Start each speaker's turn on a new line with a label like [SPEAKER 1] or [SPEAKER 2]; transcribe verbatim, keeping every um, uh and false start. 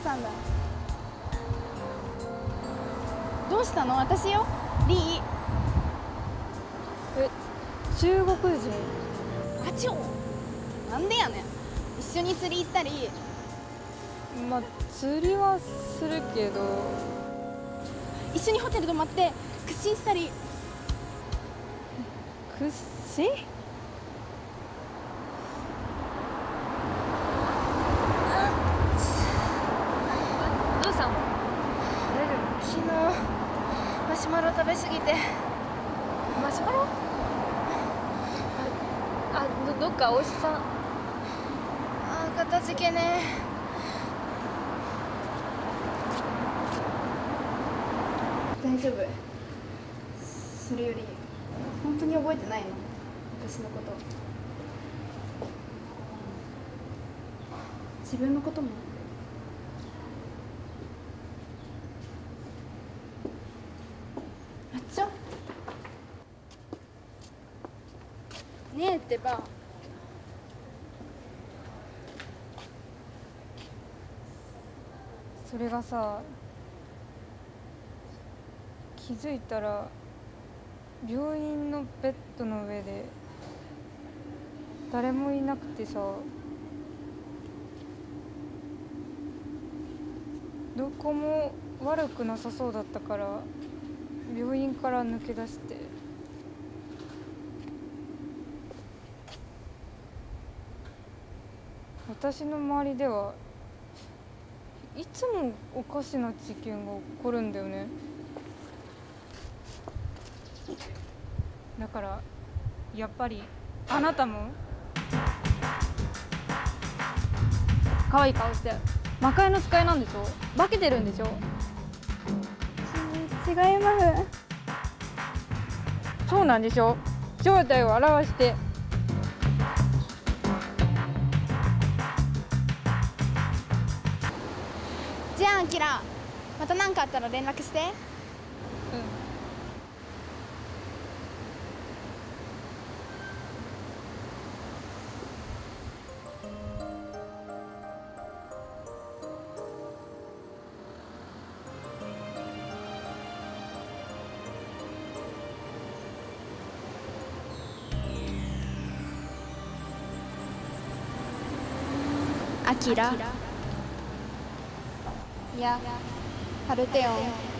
[SPEAKER 1] さんだ。どうしたの？私よ、リー。
[SPEAKER 2] え、中国人？
[SPEAKER 1] あちょ、なんでやねん。一緒に釣り行ったり。
[SPEAKER 2] まあ釣りはするけど。
[SPEAKER 1] 一緒にホテル泊まって屈伸したり。
[SPEAKER 2] 屈伸？どうしたの？大丈夫？
[SPEAKER 1] 昨日マシュマロ食べ過ぎて。
[SPEAKER 2] マシュマロ？あ、あ、ど、どっかお医者さん。
[SPEAKER 1] あ、片付けね。大丈夫。それより本当に覚えてないの？私のこと。自分のことも。あっちょ。ねえってば。
[SPEAKER 2] それがさ、気づいたら病院のベッドの上で誰もいなくてさ、どこも悪くなさそうだったから病院から抜け出して、私の周りではいつもおかしな事件が起こるんだよね。だからやっぱりあなたも可愛い顔して魔界の使いなんでしょ？化けてるんでしょ？
[SPEAKER 1] 違います。
[SPEAKER 2] そうなんでしょ？正体を表して。
[SPEAKER 1] じゃあアキラ、また何かあったら連絡して。
[SPEAKER 2] うん。
[SPEAKER 1] アキラ。いや、パルテオン。